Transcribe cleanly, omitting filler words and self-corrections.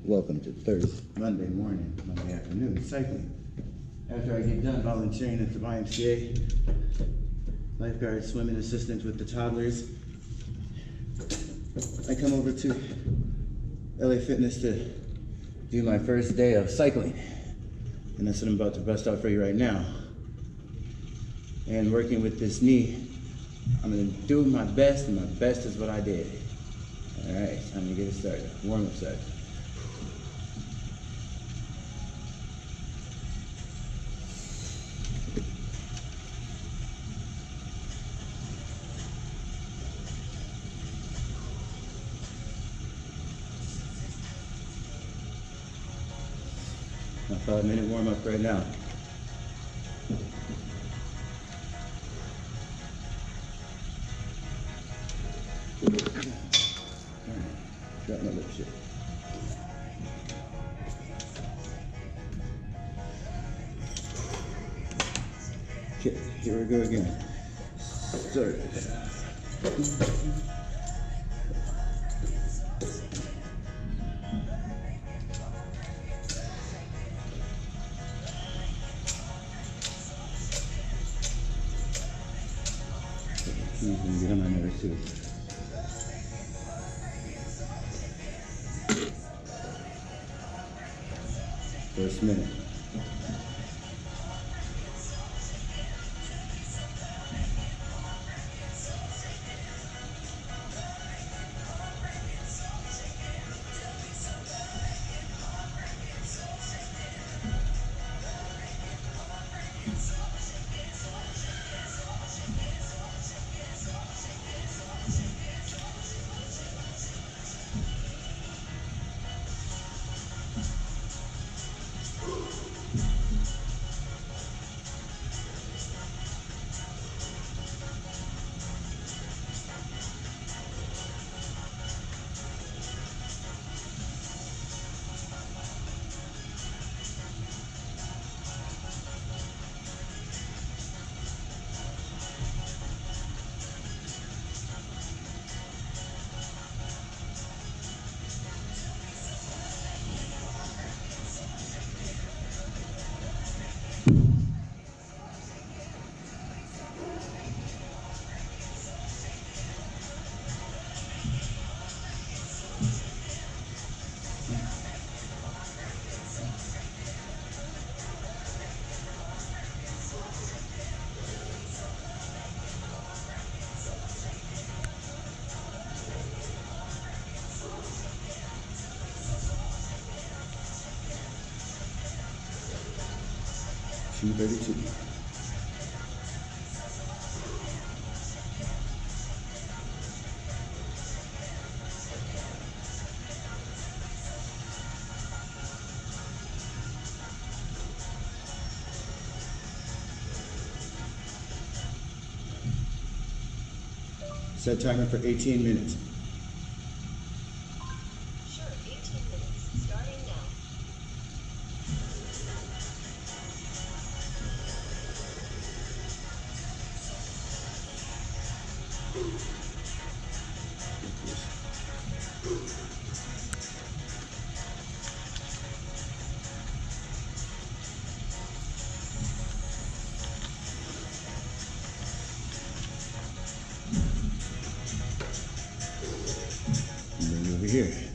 Welcome to Thursday, Monday morning, Monday afternoon cycling. After I get done volunteering at the YMCA, lifeguard swimming assistant with the toddlers, I come over to LA Fitness to do my first day of cycling. And that's what I'm about to bust out for you right now. And working with this knee, I'm gonna do my best, and my best is what I did. All right, time to get it started. Warm-up set. My 5-minute warm-up right now. Drop my lip shit. Okay, here we go again. Start. Get on my nerves too. First minute. $232. Set timer for 18 minutes. Sure, 18 minutes, starting now. And then over here.